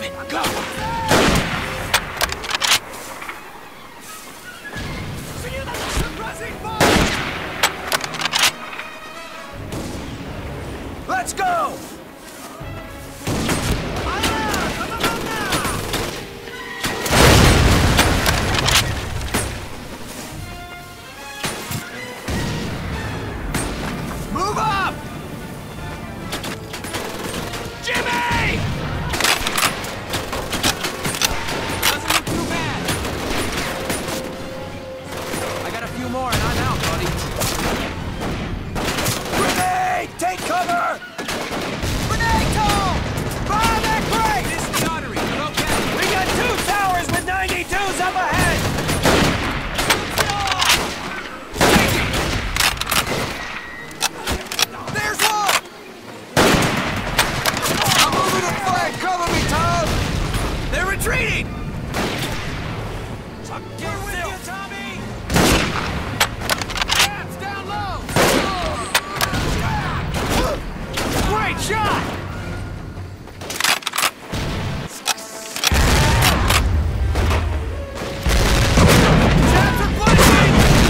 it! Go! Let's go! Move up! Jimmy! Doesn't look too bad. I got a few more and I'm out, buddy. Grenade! Take cover! Grenade call! Fire that crate! This is the artery. You're okay. We got 2 towers with 92s up ahead! Take it! There's one! I'm moving the flag! Cover me, Tom! They're retreating! We're with you, Tommy! Caps down low! Great shot! Chaps are flanking!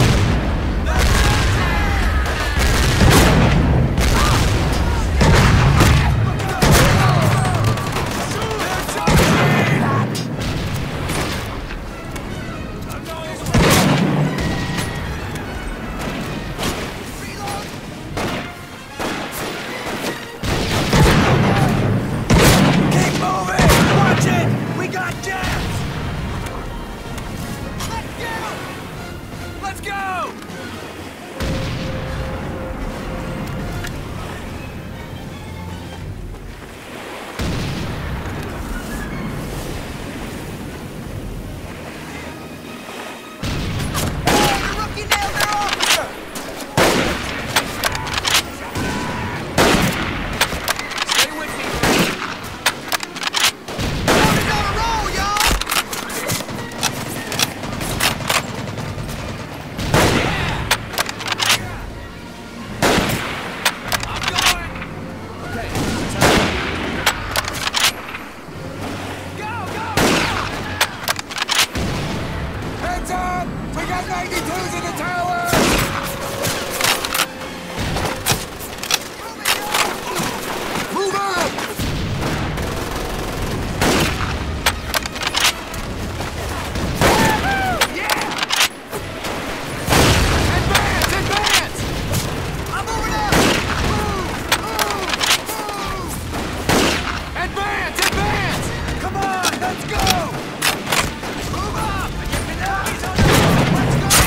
Keep moving! Watch it! We got jams! Let's go! Let's go! The rookie nailed their officer! Stay with me. Tony's on a roll, y'all! Yeah! I'm going! Okay, go, go, go! Heads up! We got 92s in the tower! Move up! Yeah! Advance! Advance! I'm moving up! Move! Move! Move! Advance! Advance! Come on! Let's go! Move up! And you can now he's on the road! Let's go!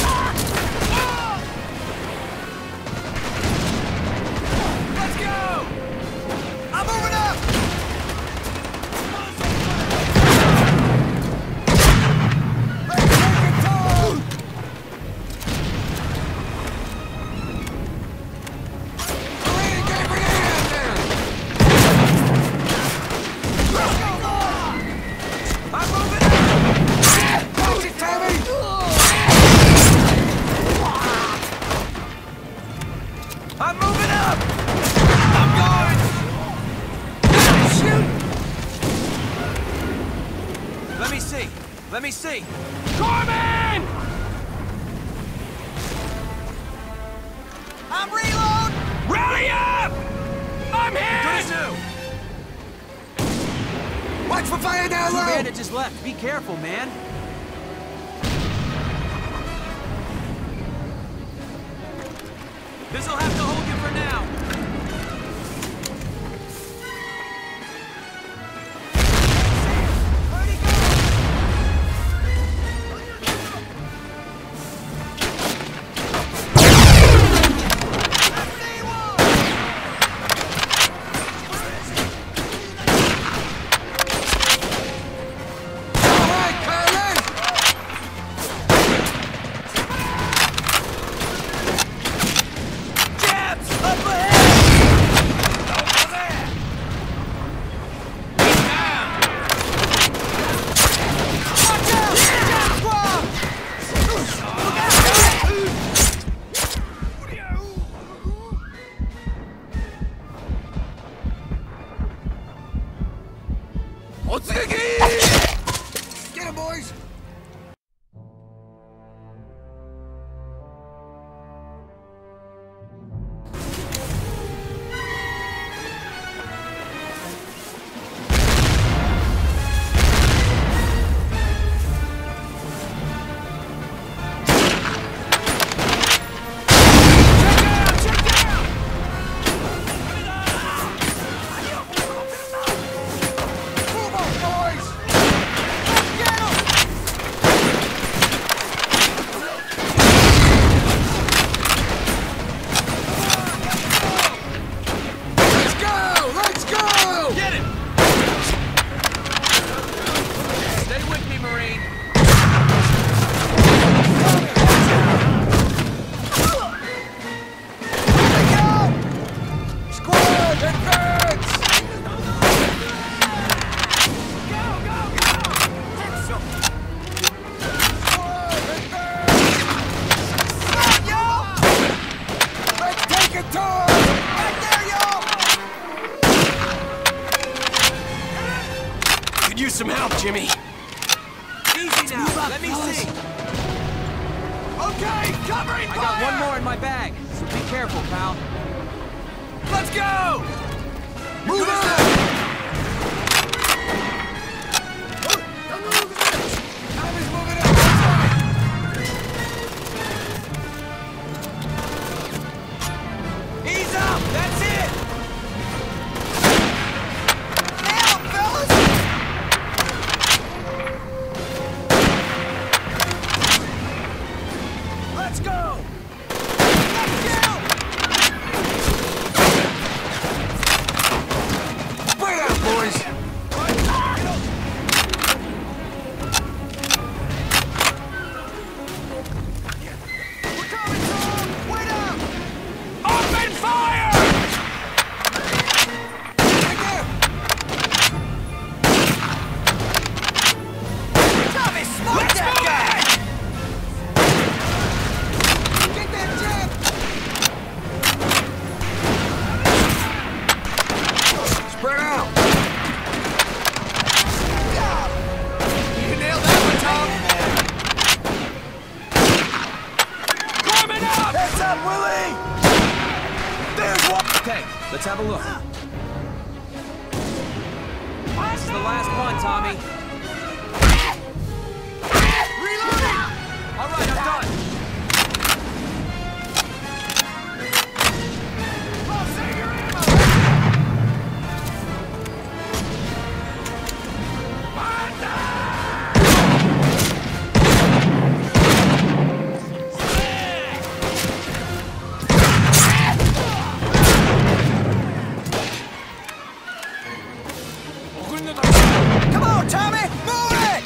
Let's go! I'm moving up! Let's take it tall! Grenade, get a grenade out there! Let's go! I'm moving up! Watch it, Tommy! I'm moving up! I'm going! Shoot! Let me see. Let me see. Corpsman! I'm reload! Rally up! I'm hit! Good as new. Watch for fire down low! 2 bandages left. Be careful, man. This'll have to hold you for now. Where'd he go? All right, Carlin! Jabs! Up ahead! Take a turn! Right there, y'all! Could use some help, Jimmy. Easy now. Let me see. Okay, covering fire! I got one more in my bag, so be careful, pal. Let's go! Move on! Tommy's moving up! Ease up! That's it! Now, fellas! Let's go! Let's go! Spread out, boys! We're coming, Tom! Wait up! Open fire! Right there! Tommy, smoke that guy! Get that jab! Spread out! You nailed that one, Tom! Coming up! Heads up, Willie! There's one! Okay, let's have a look. This is the last one, Tommy. Reloading! All right, I'm done. Oh, save your ammo! Come on, Tommy! Move it!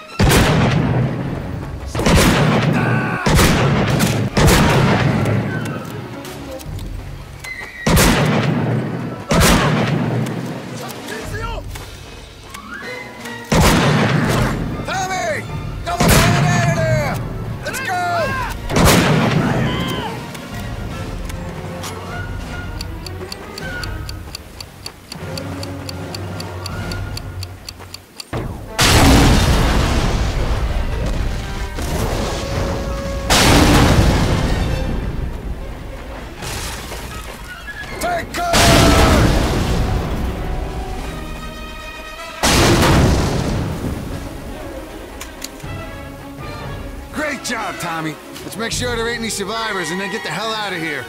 Tommy! Double down out of there! Let's go! Take cover! Great job, Tommy. Let's make sure there ain't any survivors and then get the hell out of here.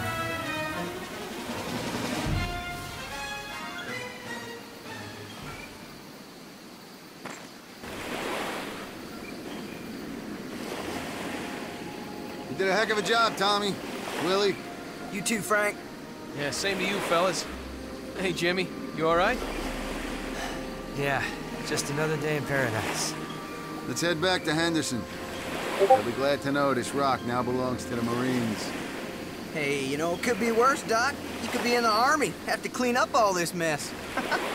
You did a heck of a job, Tommy. Willie. You too, Frank. Yeah, same to you, fellas. Hey, Jimmy, you all right? Yeah, just another day in paradise. Let's head back to Henderson. They'll be glad to know this rock now belongs to the Marines. Hey, you know, it could be worse, Doc. You could be in the Army, have to clean up all this mess.